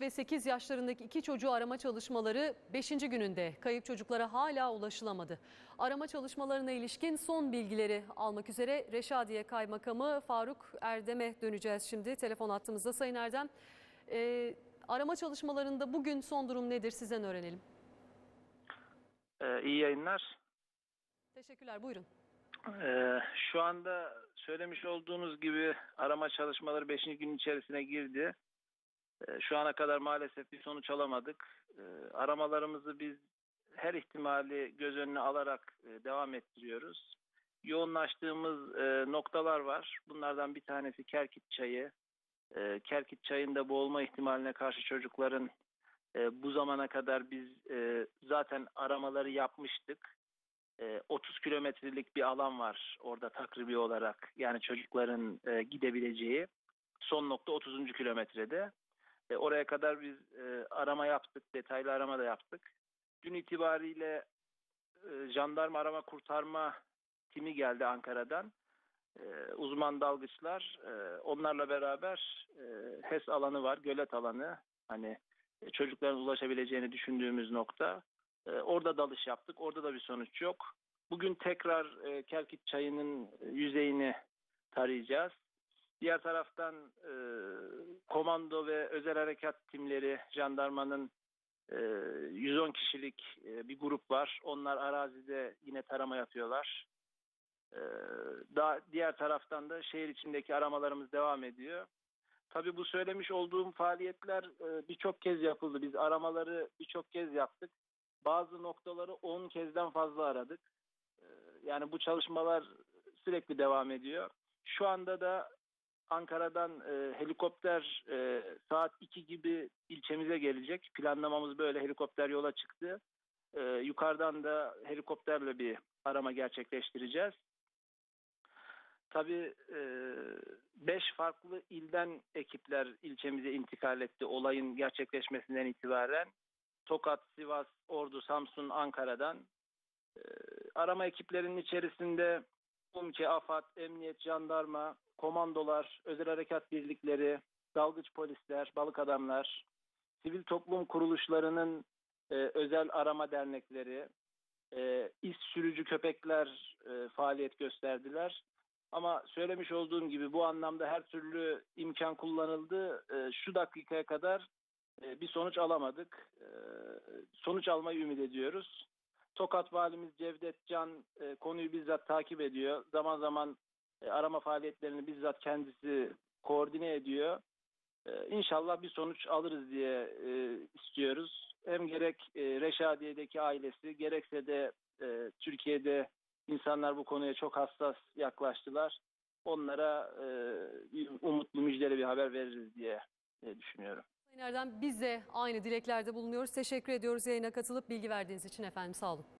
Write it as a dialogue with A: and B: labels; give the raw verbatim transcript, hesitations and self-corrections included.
A: ve sekiz yaşlarındaki iki çocuğu arama çalışmaları beşinci gününde. Kayıp çocuklara hala ulaşılamadı. Arama çalışmalarına ilişkin son bilgileri almak üzere Reşadiye Kaymakamı Faruk Erdem'e döneceğiz şimdi. Telefon hattımızda. Sayın Erdem, e, arama çalışmalarında bugün son durum nedir, sizden öğrenelim.
B: Ee, iyi yayınlar.
A: Teşekkürler, buyurun.
B: Ee, şu anda söylemiş olduğunuz gibi arama çalışmaları beşinci gün içerisine girdi. Ee, şu ana kadar maalesef bir sonuç alamadık. Ee, aramalarımızı biz her ihtimali göz önüne alarak e, devam ettiriyoruz. Yoğunlaştığımız e, noktalar var. Bunlardan bir tanesi Kerkit Çayı. E, Kerkit Çayı'nda boğulma ihtimaline karşı çocukların e, bu zamana kadar biz e, zaten aramaları yapmıştık. otuz kilometrelik bir alan var orada takribi olarak. Yani çocukların e, gidebileceği. Son nokta otuzuncu kilometrede. E, oraya kadar biz e, arama yaptık. Detaylı arama da yaptık. Dün itibariyle e, jandarma arama kurtarma timi geldi Ankara'dan. E, uzman dalgıçlar. E, onlarla beraber e, H E S alanı var. Gölet alanı. Hani e, çocukların ulaşabileceğini düşündüğümüz nokta. E, orada dalış yaptık. Orada da bir sonuç yok. Bugün tekrar e, Kerkit Çayı'nın yüzeyini tarayacağız. Diğer taraftan e, komando ve özel harekat timleri, jandarmanın e, yüz on kişilik e, bir grup var. Onlar arazide yine tarama yapıyorlar. E, daha diğer taraftan da şehir içindeki aramalarımız devam ediyor. Tabii bu söylemiş olduğum faaliyetler e, birçok kez yapıldı. Biz aramaları birçok kez yaptık. Bazı noktaları on kezden fazla aradık. Yani bu çalışmalar sürekli devam ediyor. Şu anda da Ankara'dan e, helikopter e, saat iki gibi ilçemize gelecek. Planlamamız böyle, helikopter yola çıktı. E, yukarıdan da helikopterle bir arama gerçekleştireceğiz. Tabii e, beş farklı ilden ekipler ilçemize intikal etti olayın gerçekleşmesinden itibaren. Tokat, Sivas, Ordu, Samsun, Ankara'dan. Ee, arama ekiplerinin içerisinde UMKE, AFAD, Emniyet, Jandarma, komandolar, özel harekat birlikleri, dalgıç polisler, balık adamlar, sivil toplum kuruluşlarının e, özel arama dernekleri, e, iz sürücü köpekler e, faaliyet gösterdiler. Ama söylemiş olduğum gibi bu anlamda her türlü imkan kullanıldı. E, şu dakikaya kadar e, bir sonuç alamadık. E, sonuç almayı ümit ediyoruz. Tokat Valimiz Cevdet Can e, konuyu bizzat takip ediyor. Zaman zaman e, arama faaliyetlerini bizzat kendisi koordine ediyor. E, İnşallah bir sonuç alırız diye e, istiyoruz. Hem gerek e, Reşadiye'deki ailesi, gerekse de e, Türkiye'de insanlar bu konuya çok hassas yaklaştılar. Onlara e, bir umutlu, müjdeli bir haber veririz diye e, düşünüyorum.
A: Sayın Erdem, biz de aynı dileklerde bulunuyoruz. Teşekkür ediyoruz yayına katılıp bilgi verdiğiniz için efendim. Sağ olun.